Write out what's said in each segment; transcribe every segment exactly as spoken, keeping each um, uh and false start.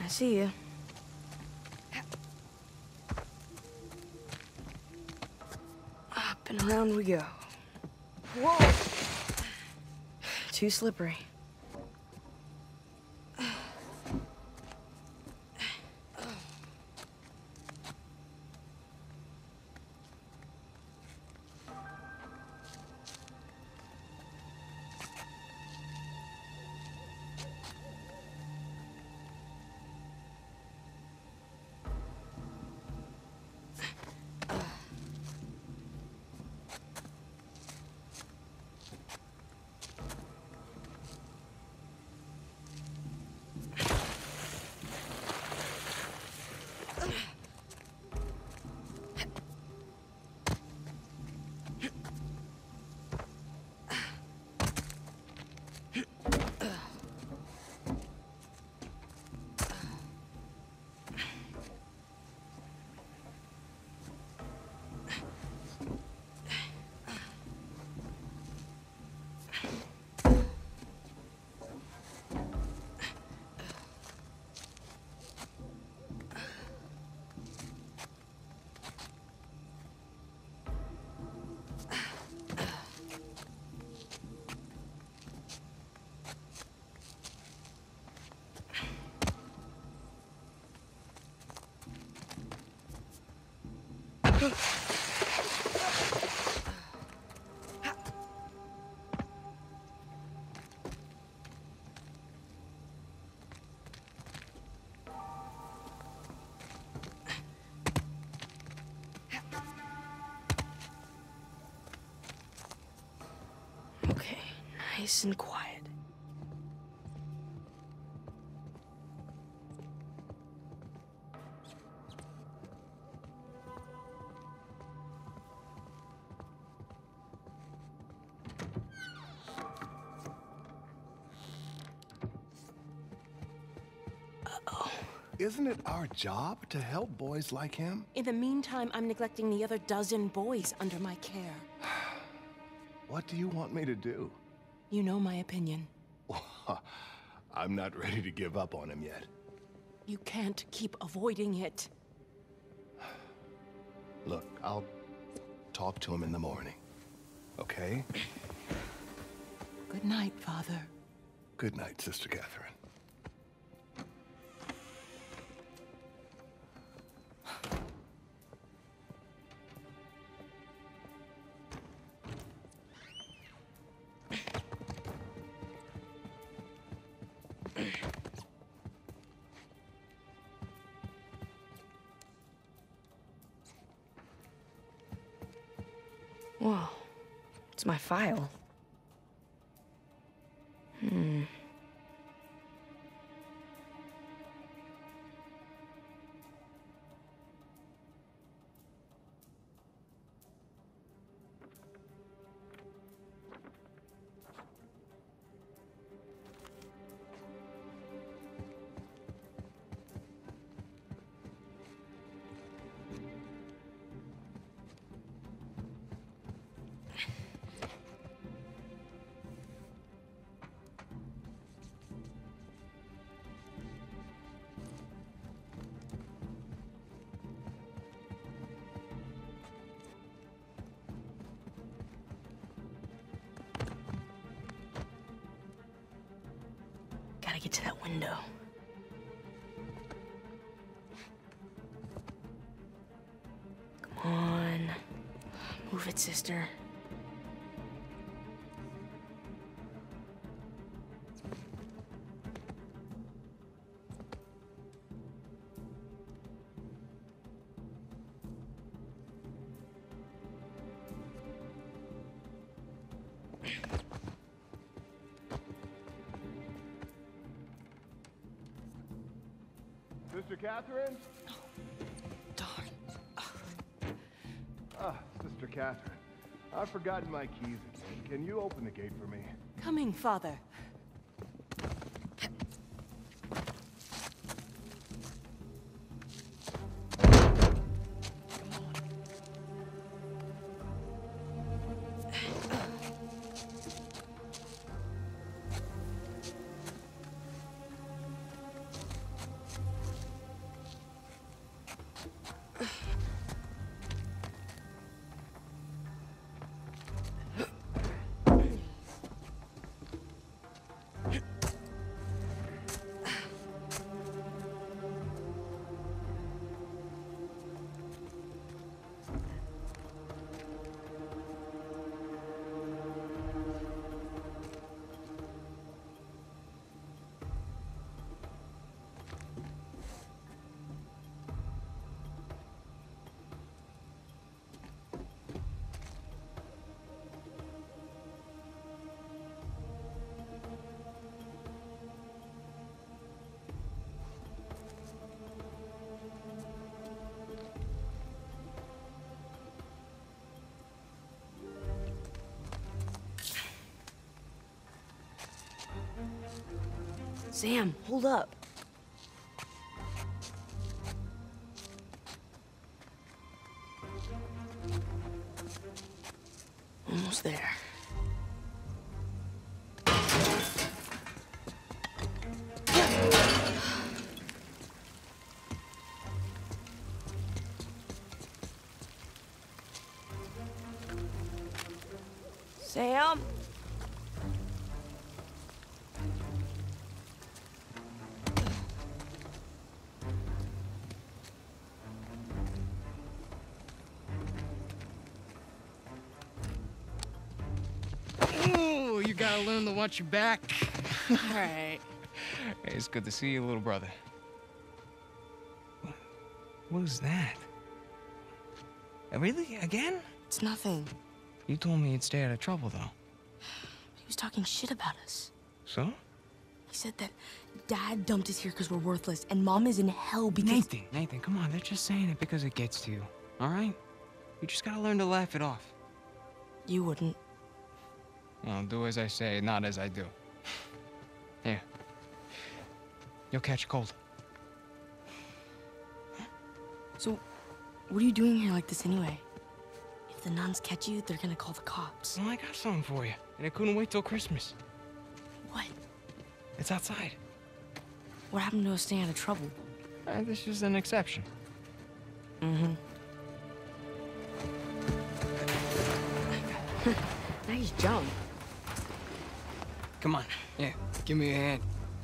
see you. Up and around we go. Whoa! Too slippery. Okay, nice and quiet. Uh-oh. Isn't it our job to help boys like him? In the meantime, I'm neglecting the other dozen boys under my care. What do you want me to do? You know my opinion. I'm not ready to give up on him yet. You can't keep avoiding it. Look, I'll talk to him in the morning. Okay? Good night, Father. Good night, Sister Catherine. Whoa, it's my file. Hmm. Gotta get to that window. Come on. Move it, sister. Sister Catherine? Oh, darn. Ah, Sister Catherine. I've forgotten my keys again. Can you open the gate for me? Coming, Father. Sam, hold up. Almost there. Sam? Ooh, you gotta learn to watch your back. All right. Hey, it's good to see you, little brother. What was that? Uh, Really? Again? It's nothing. You told me you'd stay out of trouble, though. He was talking shit about us. So? He said that Dad dumped us here because we're worthless, and Mom is in hell because... Nathan, Nathan, come on. They're just saying it because it gets to you, all right? You just gotta learn to laugh it off. You wouldn't. Well, do as I say, not as I do. Here. You'll catch a cold. So, what are you doing here like this anyway? If the nuns catch you, they're gonna call the cops. Well, I got something for you, and it couldn't wait till Christmas. What? It's outside. What happened to us staying out of trouble? Uh, this is an exception. Mm-hmm. Nice jump. Come on. Yeah, give me a hand.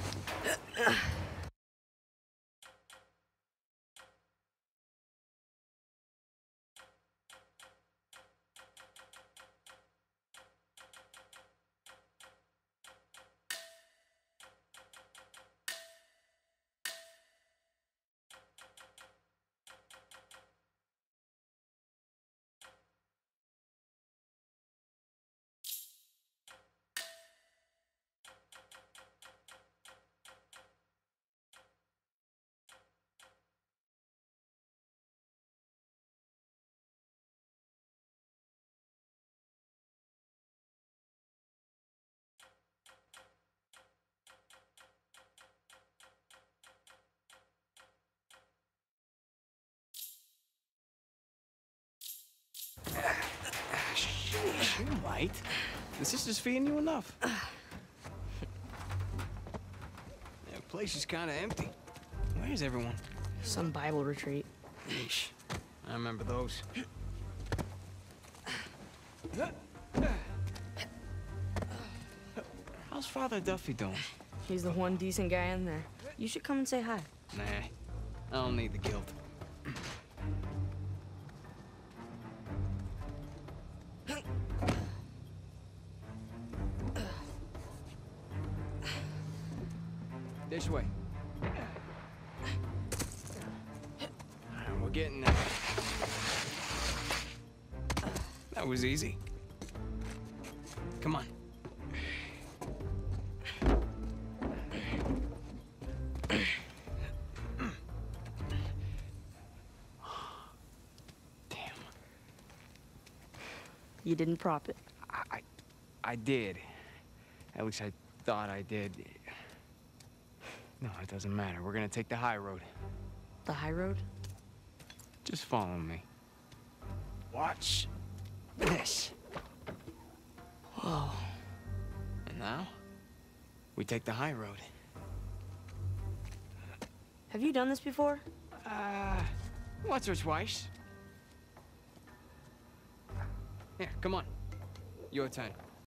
Sheesh, you might. The sister's feeding you enough. The place is kind of empty. Where's everyone? Some Bible retreat. Yeesh. I remember those. How's Father Duffy doing? He's the one decent guy in there. You should come and say hi. Nah, I don't need the guilt. This way. We're getting there. That was easy. Come on. Damn. You didn't prop it. I, I, I did. At least I thought I did. No, it doesn't matter. We're gonna take the high road. The high road? Just follow me. Watch this. Whoa. And now, we take the high road. Have you done this before? Uh, once or twice. Here, come on. Your turn.